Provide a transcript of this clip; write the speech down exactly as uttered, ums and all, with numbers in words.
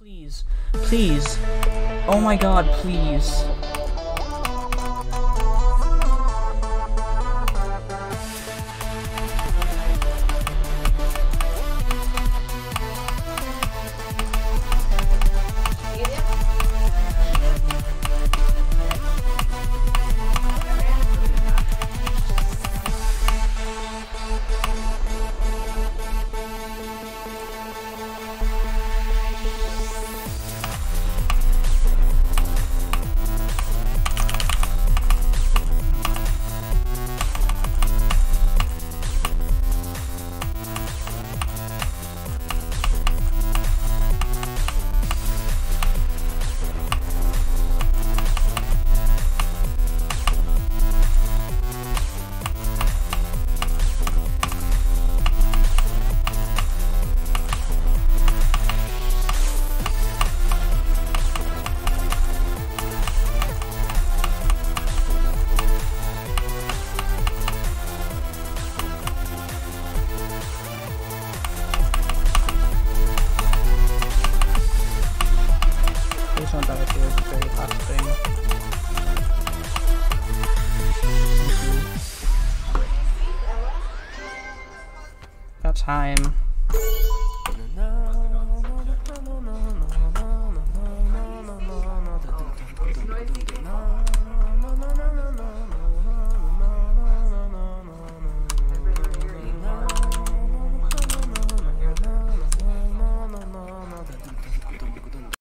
Please, please. Oh my god, please. Please don't die to this very last thing. Thank you. About time.